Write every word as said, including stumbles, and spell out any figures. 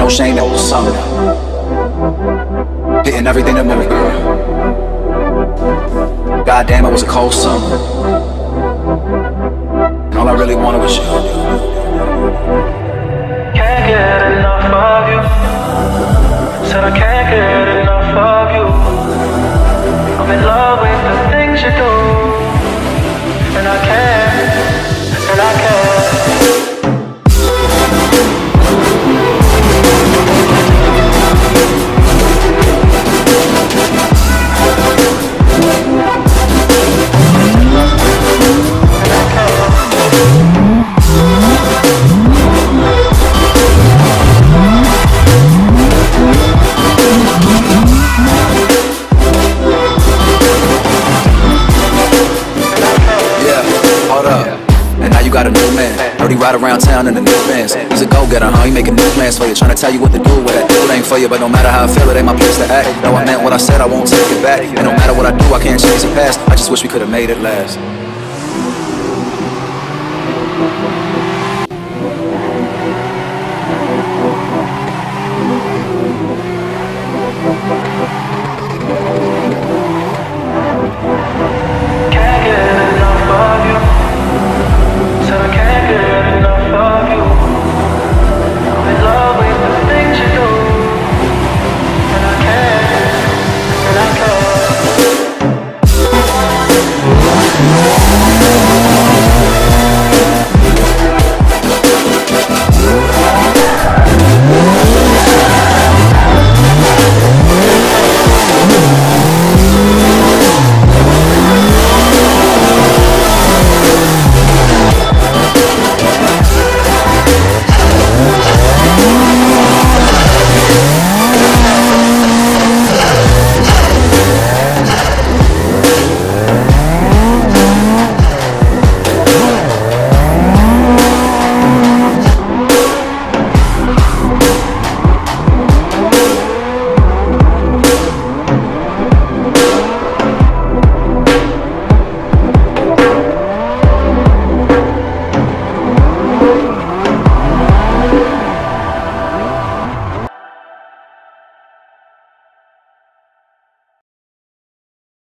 no shame, that was summer. Hitting everything that moved, girl. Goddamn, it was a cold summer. And all I really wanted was you. Can't get enough of you. Said I can't get enough of you. I'm in love with the things you do. And I can't, and I can't. You got a new man, heard he ride around town in the new Benz. He's a go-getter, huh? He making new plans for you, trying to tell you what to do. Well, that dude ain't for you, but no matter how I feel, it ain't my place to act. No, I meant what I said, I won't take it back. And no matter what I do, I can't change the past. I just wish we could've made it last.